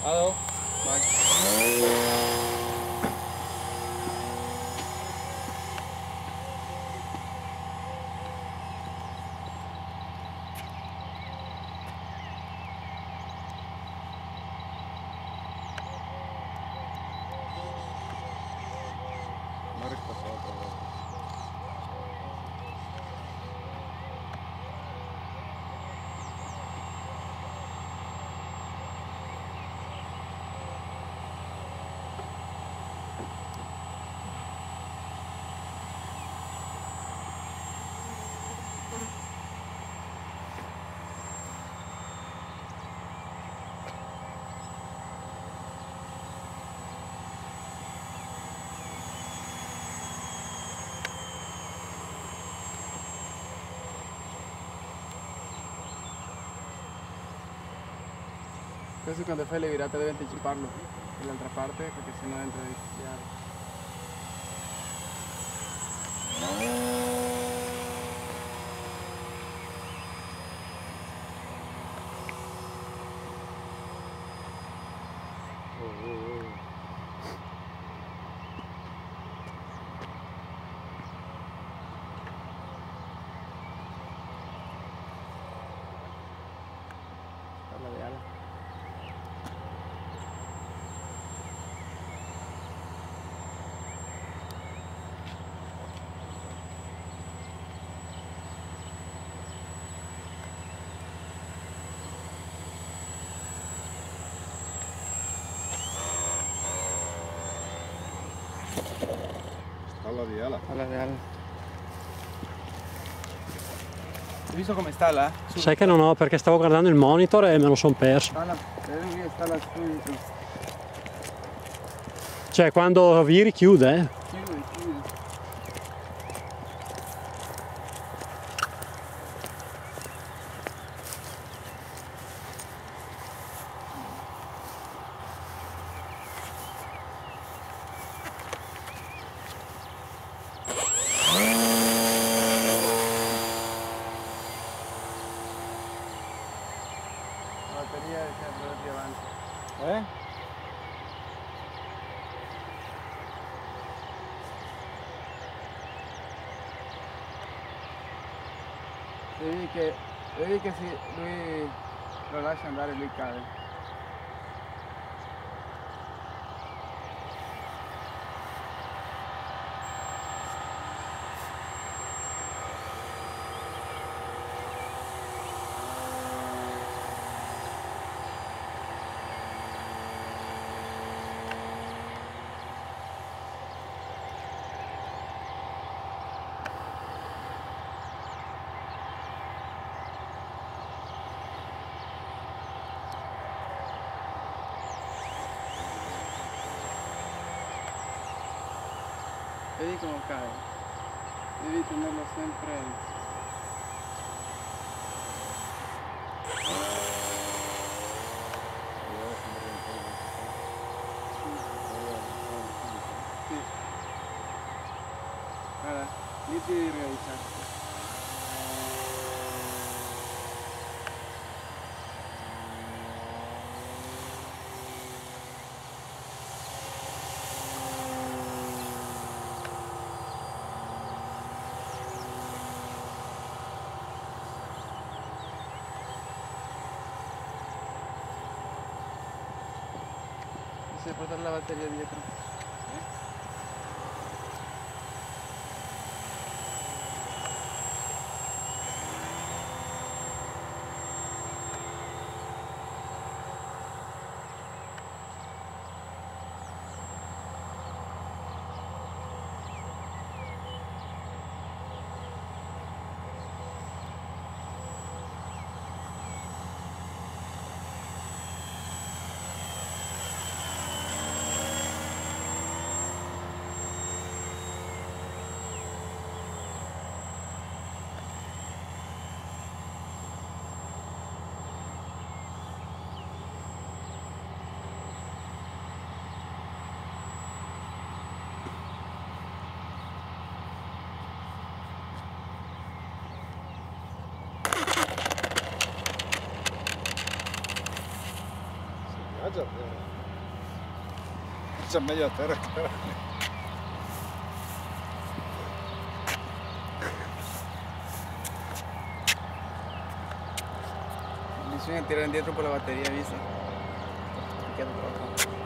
Vado? Vai. Non resta sopra. Questo quando fai le virate devi anticiparlo dall'altra parte perché sennò entra di schiare. Parla di ala. Alla di ala. Alla di ala. Hai visto come sta là? Sai che non ho, perché stavo guardando il monitor e me lo sono perso. Sta là, sta là su. Cioè quando viri chiude, Chiudi, chiudi. La batteria è sempre più avanti. Vedi che se lui lo lascia andare lui cade. Vedi come cade, devi tenerlo sempre. Sì. Guarda, lì ti devi realizzare. Se portare la batteria dietro. Esa es media terra, cara. Bisogna tirare indietro con la batteria, visto? Perché è troppo.